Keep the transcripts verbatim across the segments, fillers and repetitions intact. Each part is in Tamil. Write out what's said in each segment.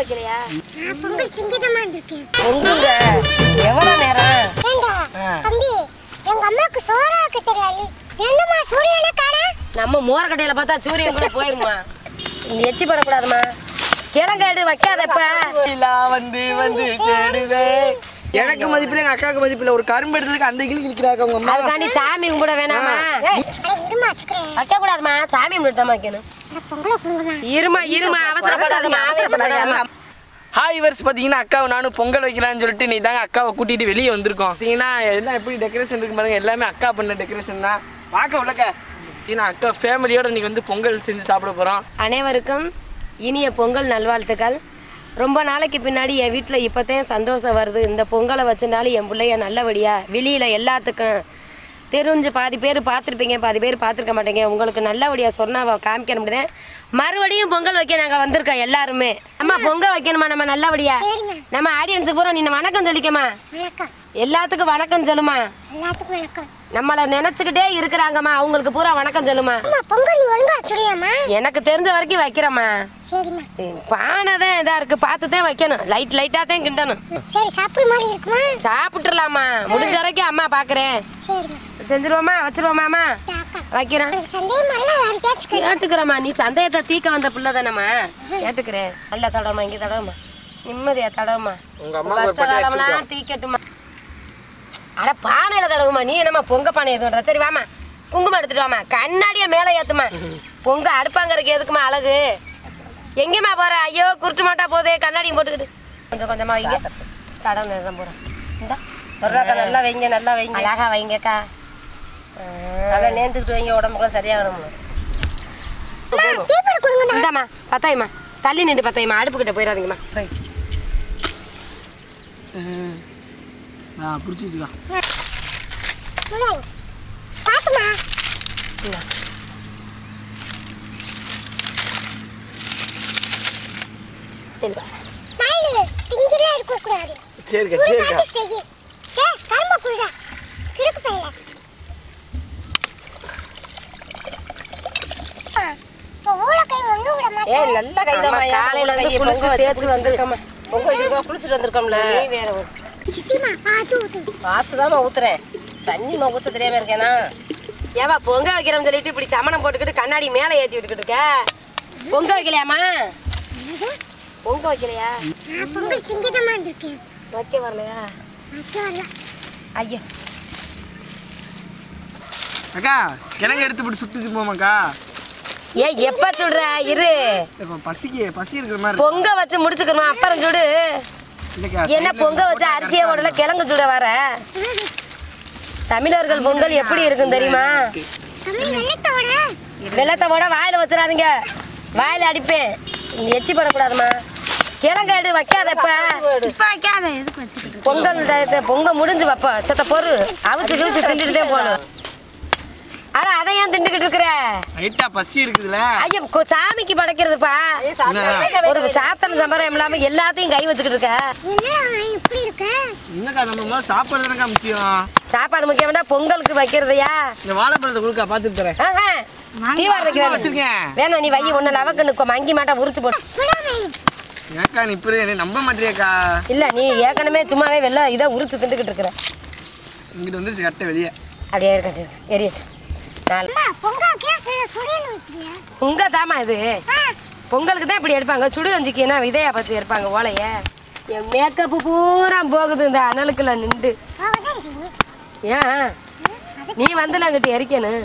வைக்கலையா? பொங்கல் திங்கதமா இருக்கேன். பொங்குங்க. எவ்வளவு நேரம்? ஏண்டா தம்பி எங்க அம்மாக்கு சோறாக்க தெரியாது. என்னம்மா சூரியனை காணா? நம்ம மோரக்கட்டையில பார்த்தா சூரியன் கூட போயிருமா? நீ எச்சி படக்கூடாதுமா. கிழங்காடு வைக்காதப்ப வந்து வந்து தேடுவே. எனக்கு மதிப்பில்லை, எங்க அக்காவுக்கு மதிப்பில்லை. ஒரு கரும்பு எடுத்ததுக்கு அந்த கிளி கிளிக்கிறாங்க உங்க அம்மா. அதுக்காண்டி சாமி கும்பிட வேணாமா? இருமா வச்சுக்கிறேன். வைக்க கூடாதுமா. சாமி கும்பிட்டு தான் வைக்கணும். பொங்கலை கொடுங்கம்மா. இருமா இருமா அவசரப்படாதமா அவசரப்படாதமா. ஹாய் வர்ஸ் பார்த்தீங்கன்னா அக்காவை நானும் பொங்கல் வைக்கலான்னு சொல்லிட்டு நீ தாங்க அக்காவை கூட்டிகிட்டு வெளியே வந்திருக்கோம். பார்த்தீங்கன்னா எல்லாம் எப்படி டெக்கரேஷன் இருக்கு பாருங்க. எல்லாமே அக்கா பண்ண டெக்கரேஷன் தான். பார்க்க உள்ளக்க ஏன்னா அக்கா ஃபேமிலியோட இன்னைக்கு வந்து பொங்கல் செஞ்சு சாப்பிட போகிறோம். அனைவருக்கும் இனிய பொங்கல் நல்வாழ்த்துக்கள். ரொம்ப நாளைக்கு பின்னாடி என் வீட்டில் இப்போதான் சந்தோஷம் வருது. இந்த பொங்கலை வச்சுனாலும் என் பிள்ளைய நல்லபடியாக வெளியில் எல்லாத்துக்கும் தெரிஞ்சு பாதி பேர் பார்த்துருப்பீங்க, பாதி பேர் பார்த்துருக்க மாட்டேங்க. உங்களுக்கு நல்லபடியாக சொன்னால் காமிக்க முடியாது. மறுபடியும் பொங்கல் வைக்க நாங்கள் வந்திருக்கோம் எல்லாருமே. அம்மா பொங்கல் வைக்கணுமா நம்ம நல்லபடியா? நம்ம ஆடியன்ஸுக்கு பூரா நீ வணக்கம் சொல்லிக்கம்மா. எல்லாத்துக்கும் வணக்கம் சொல்லுமா. எல்லாத்துக்கும் வணக்கம். நம்மளை நினைச்சுக்கிட்டே இருக்கிறாங்கம்மா, அவங்களுக்கு பூரா வணக்கம் சொல்லுமா. பொங்கல் நீ ஒழுங்கா சொல்லியாமா? எனக்கு தெரிஞ்ச வரைக்கும் வைக்கிறேம்மா. சரிம்மா. பானை தான் இதா இருக்கு, பார்த்து தான் வைக்கணும். லைட் லைட்டா தான் கிண்டணும். சரி சாப்பிடுற மாதிரி இருக்குமா? சாப்பிட்டுலாமா, முடிஞ்ச வரைக்கும் அம்மா பாக்குறேன். சரிம்மா. செஞ்சிருவோமா வச்சிருவோமாமா? வைக்கிறேன். கேட்டுக்கிறேம்மா. நீ சந்தேகத்தை தீக்க வந்த பிள்ளை தானம்மா. கேட்டுக்கிறேன். நல்லா தடவுமா, இங்கே தடவுமா, நிம்மதியா தடவுமா. கஷ்ட காலம்லாம் தீக்கட்டுமா. அட பானையில தடவுமா. நீ என்னம்மா பொங்க பானை எதுவும்ன்ற? சரி வாமா, குங்குமம் எடுத்துட்டு வாமா. கண்ணாடிய மேல ஏத்துமா. பொங்க அடுப்பாங்கிறதுக்கு எதுக்குமா அழகு? எங்கேம்மா போற? ஐயோ குருட்டு மாட்டா போதே. கண்ணாடியும் போட்டுக்கிட்டு கொஞ்சம் கொஞ்சமா வைங்க. தடவை நேரம் போறேன். இந்தா ஒரு நல்லா வைங்க, நல்லா வைங்க, அழகா வைங்கக்கா. நல்லா நேர்ந்துக்கிட்டு வைங்க, உடம்புக்குள்ள சரியாகணும். இந்தாம்மா பத்தாயிம்மா, தள்ளி நின்று பத்தாயிம்மா. அடுப்பு கிட்ட போயிடாதீங்கம்மா. பிடிச்சி வச்சுக்கா. சரிக்கா சரிக்கா. ஏய் நல்ல கைதாம்மா. காலையில இருந்து குளிச்சு தேய்ச்சி வந்திருக்கம்மா. பொங்கலுக்கு குளிச்சுட்டு வந்திருக்கோம்ல. நீ வேற ஒரு பார்த்துதாம்மா ஊத்துறேன். தண்ணிமா ஊத்த தெரியாம இருக்கேனா? ஏவா பொங்க வைக்கிறோம்னு சொல்லிட்டு இப்படி சமணம் போட்டுக்கிட்டு கண்ணாடி மேலே ஏற்றி விட்டுக்கிட்டு இருக்க. பொங்க வைக்கலையாம்மா? பொங்க வைக்கலையா? வைக்க வரலையா? ஐயா அக்கா கிழங்கு எடுத்து போட்டு சுட்டு போமாக்கா. ஏ எப்ப சொல்ற? இரு பசிக்கு பசி இருக்கிற மாதிரி. பொங்க வச்சு முடிச்சுக்கிறோம், அப்புறம் சுடு. என்ன பொங்க வச்சு அரிசியை ஓடல கிழங்கு சுட வர? தமிழர்கள் பொங்கல் எப்படி இருக்கும் தெரியுமா? வெள்ளத்தை ஓட வாயில வச்சிடாதீங்க, வாயில அடிப்பேன். எச்சி படக்கூடாதுமா. கிழங்காடு வைக்காதப்ப பொங்கல் பொங்க முடிஞ்சு வைப்ப சத்த பொறு அவிச்சு கிழிச்சு திண்டுட்டு தான் போகணும். ஆனா அதை ஏன் திண்டுக்கிட்டு இருக்கிற? லைட்டா பசி இருக்குதுல. ஐயோ சாமிக்கு படைக்கிறதுப்பா. ஒரு சாத்தன சம்பரம் இல்லாம எல்லாத்தையும் கை வச்சுக்கிட்டு இருக்க. என்னக்கா நம்ம சாப்பாடு தானக்கா முக்கியம். சாப்பாடு முக்கியம் வேண்டாம், பொங்கலுக்கு வைக்கிறதையா? இந்த வாழைப்பழத்தை கொடுக்கா பாத்துட்டு தரேன். தீவாரத்துக்கு வேணும் வேணா நீ வை. ஒன்னு லவக்கு நிற்கும் மங்கி மாட்டா உரிச்சு போட்டு. ஏக்கா நீ இப்படி நம்ப மாட்டியாக்கா? இல்ல நீ ஏற்கனவே சும்மாவே வெள்ள இதை உரிச்சு திண்டுக்கிட்டு இருக்கிற. இங்கிட்டு வந்து கட்ட வெளியே அப்படியே இருக்கட்டும் எரியட்டு. பொங்க தாமா இது பொங்கலுக்கு தான் இப்படி எடுப்பாங்க. சுடு வஞ்சிக்கினா விதையா பச்சு எடுப்பாங்க ஓலைய. என் மேக்கப்பு பூரா போகுது இந்த அனலுக்குள்ள நின்று. ஏன் நீ வந்து நாங்கிட்ட எரிக்கணும்?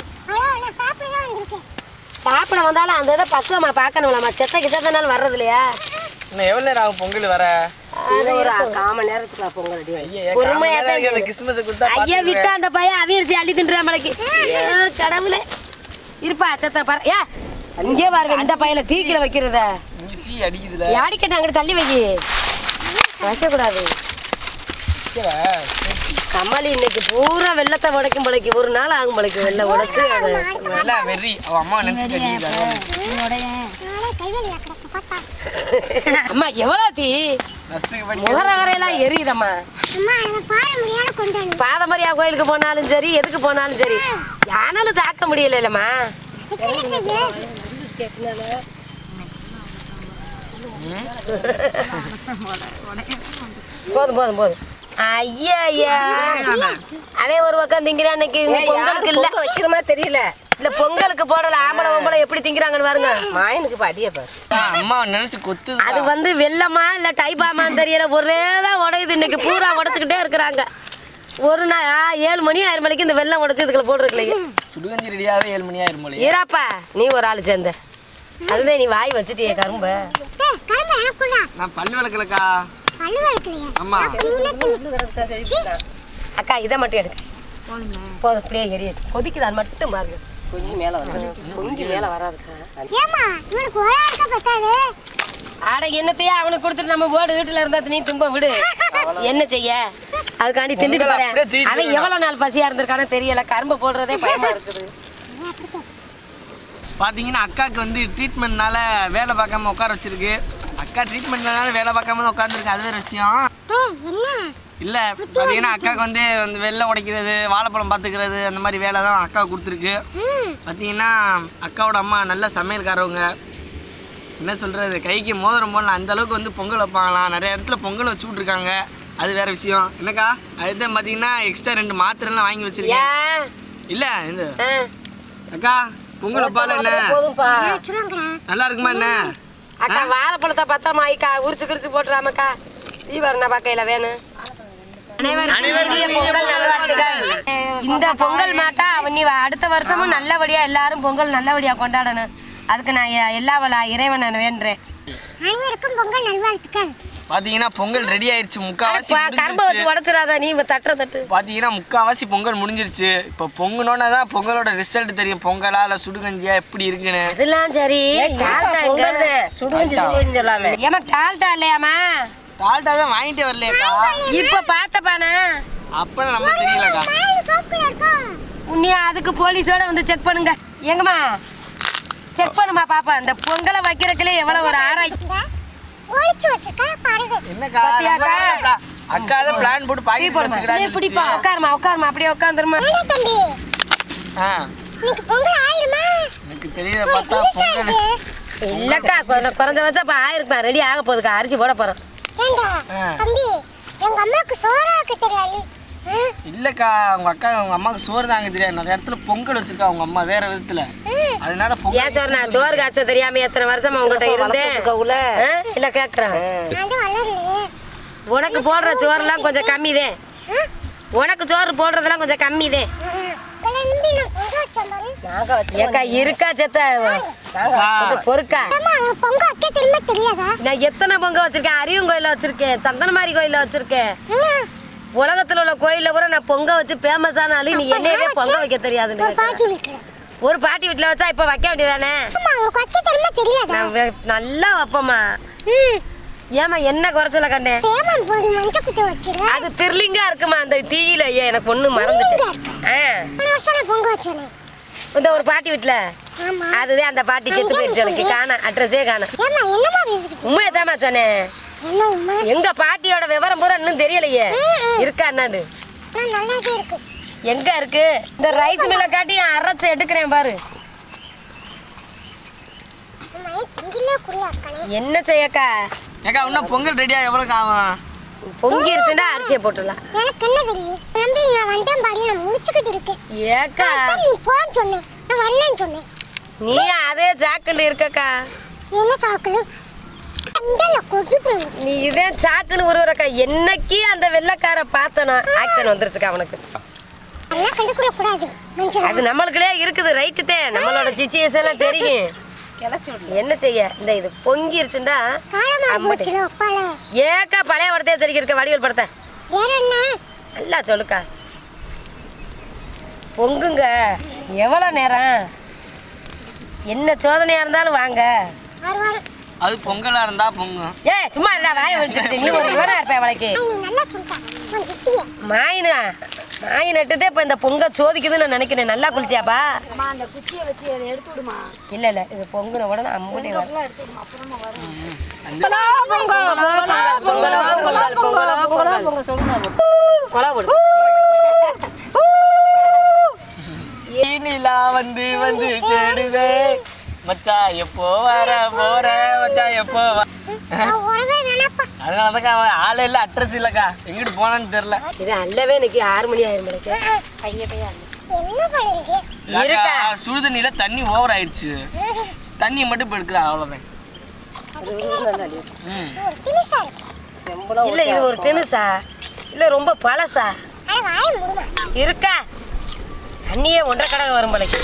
சாப்பிட வந்தாலும் அந்த இதை பக்குவமா பார்க்கணும்லாமா. செத்த கிச்சத்தனாலும் வர்றது இல்லையா? இன்னும் எவ்வளவு நேரம் ஆகும் பொங்கல் வர? ஒரு காம நேரத்துக்கு பொங்கல் பொறுமையா ஐயா விட்டா அந்த பையன் அவியரிசி அள்ளி தின்ற மலைக்கு. கடவுளே இருப்பா சத்த பாரு. ஏ இங்கே பாருங்க இந்த பையனை தீக்கில வைக்கிறத. தீ அடிக்குதுல. யாடிக்கட்ட அங்கிட்டு தள்ளி வை. வைக்க கூடாது. கமலி இன்னைக்கு பூரா வெள்ளத்தை உடைக்கும் பழைக்கு ஒரு நாள் ஆகும் பழைக்கு. வெள்ளை உடைச்சு அம்மா எவ்வளவு தீ முகர வரையெல்லாம் எரியுதம்மா. பாதமரியா கோயிலுக்கு போனாலும் சரி எதுக்கு போனாலும் சரி யானாலும் தாக்க முடியல இல்லம்மா. போதும் போதும் போதும். ஐயா ஐயா அவன் ஒரு பக்கம் திங்கிறான். இன்னைக்கு பொங்கலுக்கு இல்ல வைக்கிற மாதிரி தெரியல. இல்ல பொங்கலுக்கு போடல ஆம்பளை பொம்பளை எப்படி திங்கிறாங்கன்னு பாருங்க. மாயனுக்கு பாட்டியே பாரு. அம்மா நினைச்சு கொத்து. அது வந்து வெள்ளமா இல்ல டைபாமான்னு தெரியல. ஒரேதான் உடையுது. இன்னைக்கு பூரா உடைச்சுக்கிட்டே இருக்கிறாங்க. ஒரு நாள் ஏழு மணி ஆறு மணிக்கு இந்த வெள்ளம் உடைச்சு இதுக்குள்ள போட்டுருக்கலையே. சுடுகஞ்சி ரெடியாவே ஏழு மணி ஆயிரம் போல. ஈராப்பா நீ ஒரு ஆள் சேர்ந்த அதுதான் நீ வாய் வச்சுட்டியே கரும்ப. நான் பல்லு விளக்கலக்கா. அம்மா அக்கா இதை மட்டும் எடுக்க போதும். அப்படியே எரியுது கொதிக்குதான் மட்டும் பாருங்க. கொஞ்சம் மேல வராது. கொஞ்சம் மேல வராதுக்கா. ஆட என்னத்தையா அவனுக்கு கொடுத்துட்டு நம்ம போடு வீட்டுல இருந்தா நீ தும்ப விடு. என்ன செய்ய அதுக்காண்டி திண்டுட்டு வரேன். அவன் எவ்வளவு நாள் பசியா இருந்திருக்கானே தெரியல. கரும்பு போடுறதே பயமா இருக்குது. பாத்தீங்கன்னா அக்காவுக்கு வந்து ட்ரீட்மெண்ட்னால வேலை பார்க்காம உட்கார வச்சிருக்கு. அக்கா ட்ரீட்மெண்ட்னால வேலை பார்க்காம தான் உட்காந்துருக்கு. அது வேற விஷயம் இல்ல. பாத்தீங்கன்னா அக்காவுக்கு வந்து வெள்ளம் உடைக்கிறது வாழைப்பழம் பார்த்துக்கிறது அந்த மாதிரி வேலை தான் அக்காவுக்கு கொடுத்துருக்கு. பாத்தீங்கன்னா அக்காவோட அம்மா நல்ல சமையல்காரவங்க. என்ன சொல்றது கைக்கு மோதிரம் போடலாம் அந்த அளவுக்கு வந்து பொங்கல் வைப்பாங்களாம். நிறைய இடத்துல பொங்கல் வச்சு விட்ருக்காங்க. அது வேற விஷயம் என்னக்கா. அதுதான் பாத்தீங்கன்னா எக்ஸ்ட்ரா ரெண்டு மாத்திரைலாம் வாங்கி வச்சிருக்கேன். இல்ல இந்த அக்கா பொங்கல் வைப்பால என்ன நல்லா இருக்குமா என்ன. அக்கா வாழைப்பழத்தை பத்தாம ஆயிக்கா உரிச்சு கிரிச்சு போட்டுறாமக்கா. தீபாவளி பக்கையில வேணும். இந்த பொங்கல் மாட்டா நீ அடுத்த வருஷமும் நல்லபடியா எல்லாரும் பொங்கல் நல்லபடியா கொண்டாடணும். அதுக்கு நான் எல்லா இறைவன் நான் வேண்டுறேன். பொங்கல் நல்வாழ்த்துக்கள். பாத்தீங்கன்னா பொங்கல் ரெடி ஆயிடுச்சு. முக்காவாசி கரும்பு வச்சு உடைச்சிடாத நீ தட்டுற தட்டு. பாத்தீங்கன்னா முக்காவாசி பொங்கல் முடிஞ்சிருச்சு. இப்ப பொங்கனோன்னா தான் பொங்கலோட ரிசல்ட் தெரியும். பொங்கலா இல்ல சுடுகஞ்சியா எப்படி இருக்குன்னு. அதெல்லாம் சரி சுடுகஞ்சி சுடுகஞ்சி சொல்லாம ஏமா டால்டா இல்லையாமா. டால்டா தான் வாங்கிட்டு வரலையாக்கா. இப்ப பாத்தப்பானா அப்ப நம்ம தெரியலக்கா. உன்னையா அதுக்கு போலீஸோட வந்து செக் பண்ணுங்க. எங்கம்மா செக் பண்ணுமா பாப்பா. இந்த பொங்கலை வைக்கிறதுக்குள்ளே எவ்வளவு ஒரு ஆராய்ச்சி. என்னக்கா அக்கா தான் பிளான் போட்டு பாக்கெட் வச்சுக்கிட்டாங்க. பிடிப்பா உட்காருமா உட்காருமா அப்படியே உட்காந்துருமா. எனக்கு தெரியல பார்த்தா பொங்கல் இல்லக்கா குறைஞ்ச வச்சா அப்ப ஆயிருப்பா. ரெடி ஆக போகுதுக்கா. அரிசி போட போறோம். இல்லக்கா உங்க அக்கா உங்க அம்மாவுக்கு சோறு தாங்க தெரியாது. நிறைய இடத்துல பொங்கல் வச்சிருக்கா உங்க அம்மா வேற விதத்துல. அதனால ஏன் சோறு நான் சோறு காய்ச்ச தெரியாம எத்தனை வருஷமா உங்ககிட்ட இருந்தேன். இல்ல கேக்குறேன் உனக்கு போடுற சோறுலாம் கொஞ்சம் கம்மிதே. உனக்கு சோறு போடுறதெல்லாம் கொஞ்சம் கம்மிதே. ஏக்கா இருக்கா செத்த பொறுக்கா. நான் எத்தனை பொங்க வச்சிருக்கேன். அரியும் கோயில வச்சிருக்கேன். சந்தனமாரி கோயில வச்சிருக்கேன். உலகத்துல உள்ள கோயில கூட நான் பொங்க வச்சு ஃபேமஸான ஆளு. நீ என்னையவே பொங்க வைக்க தெரியாதுன்னு ஒரு பாட்டி வீட்டுல வச்சா இப்ப வைக்க வேண்டியதானே. நல்லா வைப்போமா. ஏமா என்ன குறைச்சல கண்டேன். அது திருலிங்கா இருக்குமா அந்த தீயில. எனக்கு பொண்ணு மறந்துட்டேன். இந்த ஒரு பாட்டி வீட்டுல அதுதான் அந்த பாட்டி செத்து போயிடுச்சு. எனக்கு காண அட்ரஸே காண. உண்மையதாமா சொன்னேன். எங்க பாட்டியோட விவரம் பூரா இன்னும் தெரியலையே. இருக்கா என்னன்னு எங்க இருக்கு. இந்த ரைஸ் மில்ல காட்டி அரைச்சு எடுக்கிறேன் பாரு. என்ன செய்யக்கா. ஏக்கா இன்னும் பொங்கல் ரெடியா எவ்வளவு ஆகும். பொங்கிருச்சுன்னா அரிசியை போட்டுடலாம். எனக்கு என்ன தெரியும். நம்பி நான் வந்தேன் பாரு. நான் முடிச்சுக்கிட்டு இருக்கேன். ஏக்கா நீ போன்னு சொன்னேன். நான் வரலன்னு சொன்னேன். நீ அதே சாக்குல இருக்கக்கா. என்ன சாக்குல நீ இதே சாக்குன்னு உருவரக்கா. என்னைக்கு அந்த வெள்ளக்கார பார்த்தனா ஆக்சன் வந்துருச்சுக்கா அவனுக்கு. அது நம்மளுக்குள்ளே இருக்குது. ரைட்டு தான் நம்மளோட சிச்சுவேஷன் எல்லாம் தெரியும். என்ன செய்ய இந்த இது பொங்கிருச்சுண்டா. ஏக்கா பழைய படத்தையே தெரிக்க இருக்க வடிவல் படத்தை நல்லா சொல்லுக்கா. பொங்குங்க எவ்வளவு நேரம் என்ன சோதனையா இருந்தாலும் வாங்க. அது பொங்கலா இருந்தா பொங்கும். ஏ சும்மா இருந்தா வாய வச்சுட்டு நீ ஒரு இவனா இருப்ப அவளைக்கு. மாயினா மாய் நட்டுதே இப்ப இந்த பொங்க சோதிக்குதுன்னு நான் நினைக்கிறேன். நல்லா குளிச்சியாப்பா. அந்த குச்சியை வச்சு அதை எடுத்து விடுமா. இல்ல இல்ல இது பொங்குன உடனே அம்புட்டே வரும். எடுத்து விடுமா. அப்புறமா வரும். ஈனிலா வந்து வந்து தேடுவே மச்சா எப்போ வர போற மச்சா எப்போ உறவே வேணாப்பா. அதனாலதாக்கா அவன் ஆளே இல்லை, அட்ரஸ் இல்லைக்கா, எங்கிட்டு போனான்னு தெரியல. இது அல்லவே இன்னைக்கு ஆறு மணி ஆயிரம் மணிக்கு பையன் என்ன பண்ணுறீங்க? இருக்கா சுடு தண்ணியில தண்ணி ஓவர் ஆயிடுச்சு, தண்ணி மட்டும் இப்போ எடுக்கிறா, அவ்வளோதான். ம் ஒரு திமிசா இருக்கு. இல்ல இது ஒரு தினுசா இல்ல ரொம்ப பழசா அட வாயை மூடுமா. இருக்கா அண்ணியே ஒன்றரை கடை வரும் போலைக்கு.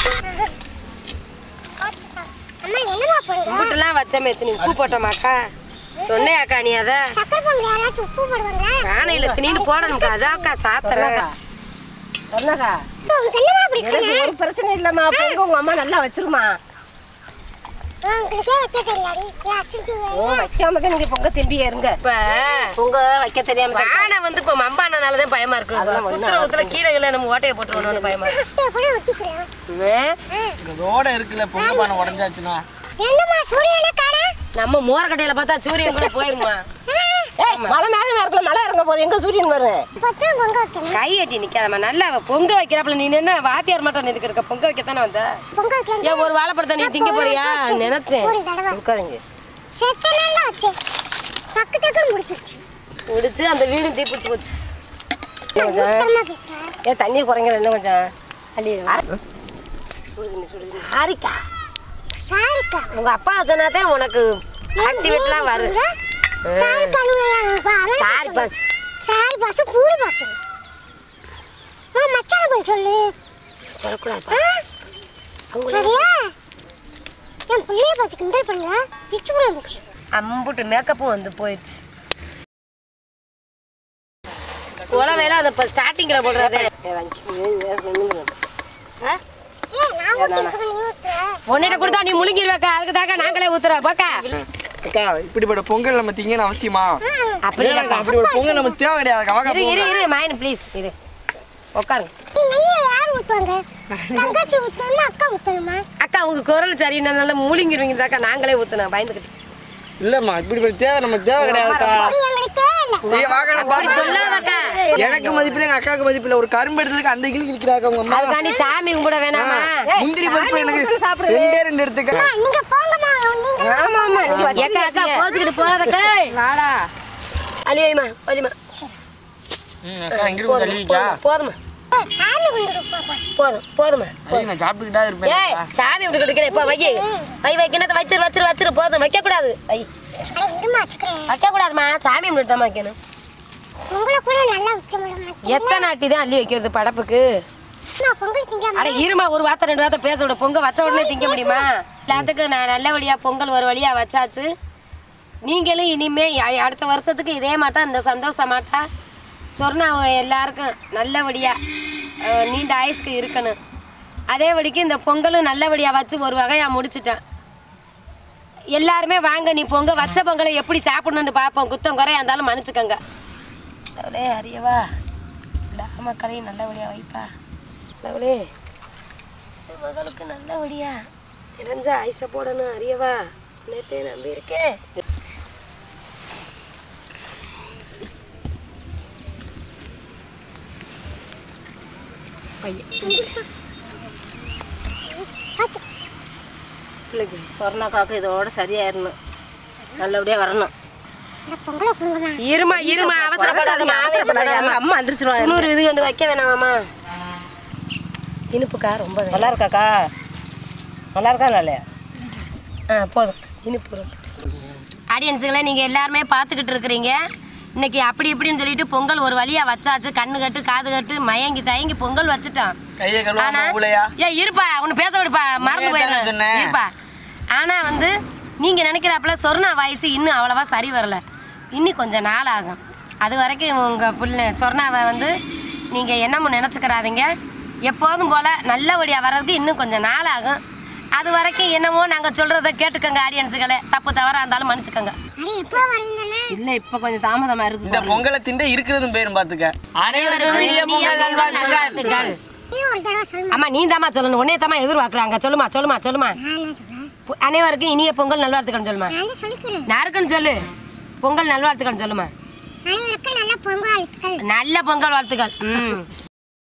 அம்மா என்னமா பண்ணுங்க? உப்புட்டுலாம் வச்சமே எத்தனை உப்பு போட்டோமாக்கா சொன்னே அக்கா நீ அதை சக்கரை பொங்கல் யாராச்சும் உப்பு போடுவாங்க? பானையில் திணின்னு போடணும்க்கா அதாக்கா சாத்துறேன் சொன்னக்கா இப்போ உங்களுக்கு என்னமா பிரச்சனை? ஒரு பிரச்சனை இல்லம்மா பொங்க உங்க அம்மா நல்லா வச்சிருமா. உங்களுக்கே வைக்க தெரியாது. அசிச்சு ஓ வைக்காம தான் நீங்க பொங்க திரும்பியே இருங்க. இப்ப பொங்க வைக்க தெரியாம பானை வந்து இப்ப மம்பானனாலதான் பயமா இருக்கு. குத்துற ஊத்துல கீழே கீழே நம்ம ஓட்டையை போட்டுருவோம் பயமா இருக்கு. கூட ஊத்திக்கிறேன். ரோட இருக்குல்ல, பொங்க பானை உடஞ்சாச்சுன்னா என்னமா சூரியனை காணா? நம்ம மோர கடையில பார்த்தா சூரியன் கூட போயிருமா. மலை மேல இருக்கல மலை இறங்க போது எங்க சூரியன் வரும். பத்தம் பொங்க வைக்கணும். கை கட்டி நிக்காதம்மா நல்லா பொங்க வைக்கிறாப்புல நீ என்ன வாத்தியார் மட்டும் நினைக்க இருக்க பொங்க வைக்கத்தானே வந்த. பொங்க வைக்கணும். ஏன் ஒரு வாழைப்பழத்தை நீ திங்க போறியா நினைச்சேன். ஒரு தடவை உட்காருங்க செத்தனண்டா வச்சே. டக்கு டக்குன்னு முடிச்சிருச்சு. முடிச்சு அந்த வீடு தீப்பிடிச்சு போச்சு. உஸ்தரமா பேசுறேன். ஏன் தண்ணி குறைங்கல இன்னும் கொஞ்சம் அள்ளி சாரிக்கா சாரிக்கா. உங்க அப்பா சொன்னாதான் உனக்கு ஆக்டிவேட்லாம் வருது. சாரி கழுவுயா. சாரி பாஸ் சாரி பாஸ் பூரி பாஸ். மா மச்சான போய் சொல்லு. சொல்லக்கூடாது சரியா? என் பிள்ளைய பார்த்து கிண்டல் பண்ணுங்க. பிச்சு கூட இருந்துச்சு. அம்புட்டு மேக்கப்பும் வந்து போயிடுச்சு. கொலை வேலை அதை இப்போ ஸ்டார்டிங்கில் போடுறதே உன்னிட்ட கொடுத்தா நீ முழுங்கிடுவாக்கா. அதுக்கு தாக்கா நாங்களே ஊத்துற பாக்கா. அக்கா இப்படிப்பட்ட பொங்கல் நம்ம திங்கன்னு அவசியமா? அப்படி அப்படி ஒரு பொங்கல் நம்ம தேவை கிடையாது. இரு இரு இரு மைன் ப்ளீஸ் இரு உட்காருங்க. நெய்யை யார் ஊத்துவாங்க? தங்கச்சி ஊத்தணுமா அக்கா ஊத்தணுமா? அக்கா உங்க குரல் சரியினால முழுங்கிடுவீங்க தாக்கா. நாங்களே ஊத்துனோம் பயந்துக்கிட்டு. இல்லம்மா இப்படிப்பட்ட தேவை நமக்கு தேவை கிடையாதுக்கா. எங்களுக்கு தேவையில்லை. சொல்லாதக்கா. எனக்கு மதிப்பில்லை, எங்க அக்காவுக்கு மதிப்பில்லை. ஒரு கரும்பு எடுத்ததுக்கு அந்த கிளி கிளிக்கிறாங்க உங்க அம்மா. அதுக்காண்டி சாமி கும்பிட வேணாமா? முந்திரி பருப்பு எனக்கு ரெண்டே ரெண்டு எடுத்துக்க. நீங்க போங்கம்மா. நீங்க ஆமா ஆமா ஏக்கா அக்கா கோச்சுக்கிட்டு போதக்கா. வாடா அலி வைமா வலிமா. ம் அக்கா இங்க இருந்து கழுவிக்கா. போதுமா சாமி கும்பிடு பாப்பா. போதும் போதுமா. நான் சாப்பிட்டுக்கிட்டா இருப்பேன். ஏய் சாமி விட்டு கிடைக்கல இப்போ வை வை வைக்கணும் வச்சிரு வச்சிரு வச்சிரு போதும் வைக்க கூடாது. வை அட இருமா வச்சுக்கிறேன். வைக்க கூடாதுமா சாமி விட்டு தான் வைக்கணும். உங்களை கூட நல்லா வைக்க முடியுமா? எத்தனை ஆட்டி தான் அள்ளி வைக்கிறது படப்புக்கு? நான் பொங்கல் திங்க. அட இருமா ஒரு வார்த்தை ரெண்டு வார்த்தை பேச விட. பொங்க வச்ச உடனே திங்க முடியுமா? எல்லாத்துக்கும் நான் நல்லபடியா பொங்கல் ஒரு வழியா வச்சாச்சு. நீங்களும் இனிமே அடுத்த வருஷத்துக்கு இதே மாட்டா இந்த சந்தோஷ மாட்டா சொன்னா எல்லாருக்கும் நல்லபடியா நீண்ட ஆயுசுக்கு இருக்கணும். அதே வழிக்கு இந்த பொங்கலும் நல்லபடியாக வச்சு ஒரு வகையாக முடிச்சிட்டேன். எல்லாருமே வாங்க நீ பொங்க வச்ச பொங்கலை எப்படி சாப்பிடணுன்னு பார்ப்போம். குத்தம் குறையா இருந்தாலும் மன்னிச்சுக்கோங்க. அவளே அறியவா மக்களையும் நல்லபடியாக வைப்பா. அவளே மகளுக்கு நல்லபடியா இறஞ்ச ஐசை போடணும் அறியவா. நேற்றே நம்பி இருக்கேன். பிள்ளைக்கு சொர்ணாக்காவுக்கு இதோட சரியாயிடணும். நல்லபடியா வரணும். இருமா இருமா அவசரப்படாதம்மா அவசரப்படாதம்மா. அம்மா வந்துருச்சுருவா. இன்னொரு இது கண்டு வைக்க வேணாமாம்மா. இனிப்புக்கா ரொம்ப நல்லா இருக்காக்கா. நல்லா இருக்கா இல்லையா? ஆ போதும் இனிப்பு. ஆடியன்ஸுகளை நீங்கள் எல்லாருமே பார்த்துக்கிட்டு இருக்கிறீங்க. இன்னைக்கு அப்படி இப்படின்னு சொல்லிட்டு பொங்கல் ஒரு வழியா வச்சாச்சு. கண்ணு கட்டு காது கட்டு மயங்கி தயங்கி பொங்கல் வச்சுட்டான். ஏ இருப்பா ஒன்று பேச விடுப்பா மறந்து போயிடுறேன் இருப்பா. ஆனால் வந்து நீங்கள் நினைக்கிறாப்புல சொர்ணா வயசு இன்னும் அவ்வளவா சரி வரல. இன்னும் கொஞ்சம் நாள் ஆகும். அது வரைக்கும் உங்கள் பிள்ளை சொர்ணாவை வந்து நீங்கள் என்னமோ நினச்சிக்கிறாதீங்க. எப்போதும் போல் நல்லபடியாக வர்றதுக்கு இன்னும் கொஞ்சம் நாள் ஆகும். அது வரைக்கும் என்னமோ நாங்கள் சொல்கிறத கேட்டுக்கோங்க ஆடியன்ஸுகளே. தப்பு தவறாக இருந்தாலும் மன்னிச்சுக்கோங்க. இல்லை இப்போ கொஞ்சம் தாமதமாக இருக்கு. இந்த பொங்கலை திண்ட இருக்கிறதும் பேரும் பார்த்துக்க. அனைவருக்கும் அம்மா நீ தாமா சொல்லணும். உன்னே தாமா எதிர்பார்க்குறாங்க. சொல்லுமா சொல்லுமா சொல்லுமா. அனைவருக்கும் இனிய பொங்கல் நல்வாழ்த்துக்கள் சொல்லுமா. யாருக்குன்னு சொல்லு. பொங்கல் நல்வாழ்த்துக்கள் சொல்லுமா. நல்ல பொங்கல் வாழ்த்துக்கள். ம்